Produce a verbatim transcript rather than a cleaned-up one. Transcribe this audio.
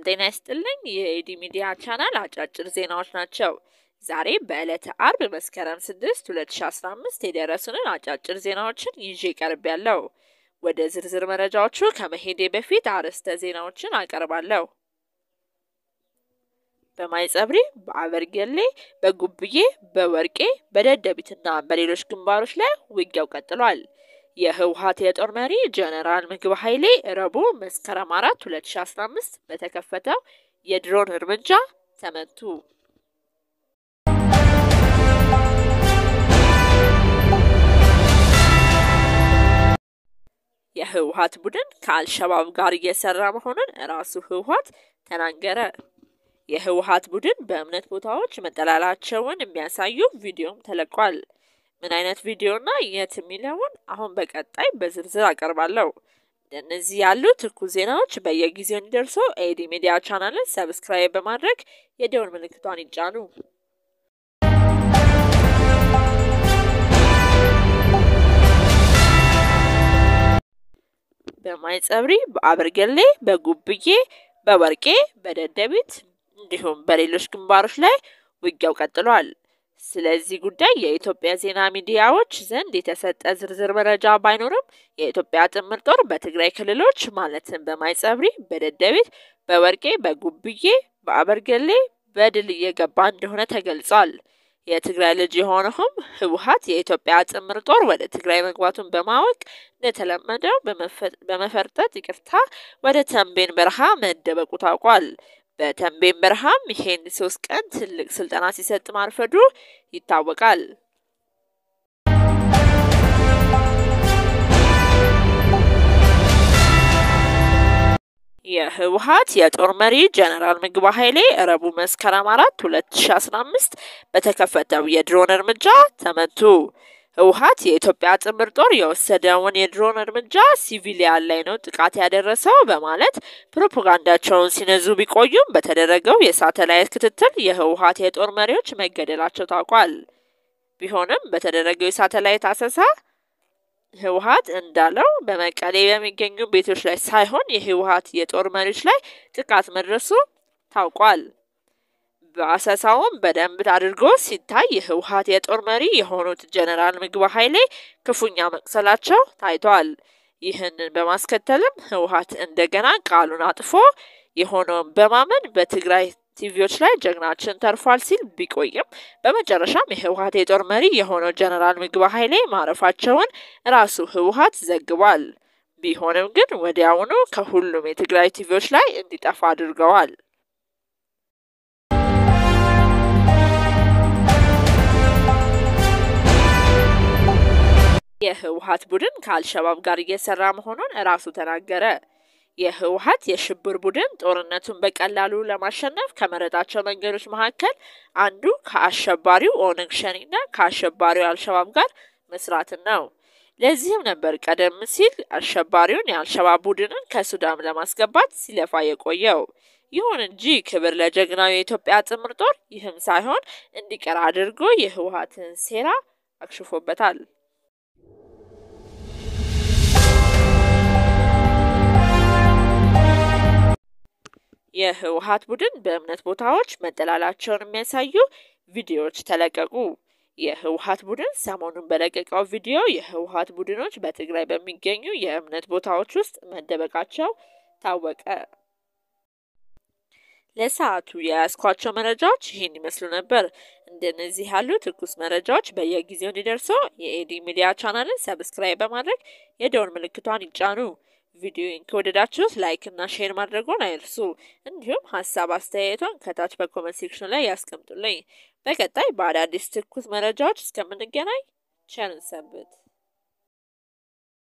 ጤና ይስጥልኝ የኤዲ ሚዲያ ቻናል አጫጭር ዜናዎች ናቸው። ዛሬ በዕለተ አርብ መስከረም ስድስት ሁለት ሺህ አስራ አምስት የደረሱንን አጫጭር ዜናዎችን ይዤ ቀርቤያለሁ። ወደ ዝርዝር መረጃዎቹ ከመሄዴ በፊት አርዕስተ ዜናዎችን አቀርባለሁ። በማይጸብሪ፣ በአበርገሌ፣ በጉብዬ፣ በወርቄ፣ በደደቢትና በሌሎች ግንባሮች ላይ ውጊያው ቀጥሏል። የህወሓት የጦር መሪ ጀነራል ምግብ ኃይሌ ረቡዕ መስከረም አራት ሁለት ሺህ አስራ አምስት በተከፈተው የድሮን እርምጃ ተመቱ። የህወሓት ቡድን ከአልሸባብ ጋር እየሰራ መሆኑን ራሱ ህወሓት ተናገረ። የህወሓት ቡድን በእምነት ቦታዎች መጠላላቸውን የሚያሳዩ ቪዲዮም ተለቋል። ምን አይነት ቪዲዮና የት የሚለውን አሁን በቀጣይ በዝርዝር አቀርባለሁ። እንደነዚህ ያሉ ትኩስ ዜናዎች በየጊዜው እንዲደርሱ ኤዲ ሚዲያ ቻናልን ሰብስክራይብ በማድረግ የደወል ምልክቷን ይጫኑ። በማይጸብሪ፣ በአበርገሌ፣ በጉብዬ፣ በወርቄ፣ በደደቢት እንዲሁም በሌሎች ግንባሮች ላይ ውጊያው ቀጥሏል። ስለዚህ ጉዳይ የኢትዮጵያ ዜና ሚዲያዎች ዘንድ የተሰጠ ዝርዝር መረጃ ባይኖርም የኢትዮጵያ ጥምር ጦር በትግራይ ክልሎች ማለትም በማይጸብሪ፣ በደደቢት፣ በወርቄ፣ በጉብዬ፣ በአበርገሌ በድል እየገባ እንደሆነ ተገልጿል። የትግራይ ልጅ የሆነውም ህወሓት የኢትዮጵያ ጥምር ጦር ወደ ትግራይ መግባቱን በማወቅ እንደተለመደው በመፈርጠጥ ይቅርታ ወደ ተንቤን በረሃ መደበቁ ታውቋል። በተንቤን በረሃም ይሄን ሶስት ቀን ትልቅ ስልጠና ሲሰጥ ማርፈዱ ይታወቃል። የህወሓት የጦር መሪ ጀነራል ምግብ ኃይሌ ረቡዕ መስከረም አራት ሁለት ሺህ አስራ አምስት በተከፈተው የድሮን እርምጃ ተመቱ። ህወሓት የኢትዮጵያ ጥምር ጦር የወሰደውን የድሮን እርምጃ ሲቪሊያን ላይ ነው ጥቃት ያደረሰው በማለት ፕሮፓጋንዳቸውን ሲነዙ ቢቆዩም በተደረገው የሳተላይት ክትትል የህወሓት የጦር መሪዎች መገደላቸው ታውቋል። ቢሆንም በተደረገው የሳተላይት አሰሳ ህወሓት እንዳለው በመቀሌ በሚገኙ ቤቶች ላይ ሳይሆን የህወሓት የጦር መሪዎች ላይ ጥቃት መድረሱ ታውቋል። በአሰሳውም በደንብ አድርጎ ሲታይ የህወሓት የጦር መሪ የሆኑት ጀነራል ምግብ ኃይሌ ክፉኛ መቁሰላቸው ታይቷል። ይህንን በማስከተልም ህወሓት እንደገና ቃሉን አጥፎ የሆነውን በማመን በትግራይ ቲቪዎች ላይ ጀግናችን ተርፏል ሲል ቢቆይም በመጨረሻም የህወሓት የጦር መሪ የሆነው ጀነራል ምግብ ኃይሌ ማረፋቸውን ራሱ ህወሓት ዘግቧል። ቢሆንም ግን ወዲያውኑ ከሁሉም የትግራይ ቲቪዎች ላይ እንዲጠፋ አድርገዋል። የህወሓት ቡድን ከአልሸባብ ጋር እየሰራ መሆኑን ራሱ ተናገረ። የህወሓት የሽብር ቡድን ጦርነቱን በቀላሉ ለማሸነፍ ከመረጣቸው መንገዶች መካከል አንዱ ከአሸባሪው ኦነግ ሸኔና ከአሸባሪው አልሸባብ ጋር መስራትን ነው። ለዚህም ነበር ቀደም ሲል አሸባሪውን የአልሸባብ ቡድንን ከሱዳን ለማስገባት ሲለፋ የቆየው። ይሁን እንጂ ክብር ለጀግናው የኢትዮጵያ ጥምር ጦር ይህም ሳይሆን እንዲቀር አድርጎ የህወሓትን ሴራ አክሽፎበታል። የህወሓት ቡድን በእምነት ቦታዎች መጠላላቸውን የሚያሳዩ ቪዲዮዎች ተለቀቁ። የህወሓት ቡድን ሰሞኑን በለቀቀው ቪዲዮ የህወሓት ቡድኖች በትግራይ በሚገኙ የእምነት ቦታዎች ውስጥ መደበቃቸው ታወቀ። ለሰዓቱ የያዝኳቸው መረጃዎች ይህን ይመስሉ ነበር። እንደነዚህ ያሉ ትኩስ መረጃዎች በየጊዜው እንዲደርሱ የኤዲ ሚዲያ ቻናልን ሰብስክራይብ በማድረግ የደወል ምልክቷን ይጫኑ። ቪዲዮን ከወደዳችሁት ላይክ እና ሼር ማድረጉን አይርሱ። እንዲሁም ሀሳብ አስተያየቶን ከታች በኮሜንት ሴክሽን ላይ ያስቀምጡልኝ። በቀጣይ በአዳዲስ ትኩስ መረጃዎች እስከምንገናኝ ቸር እንሰንብት።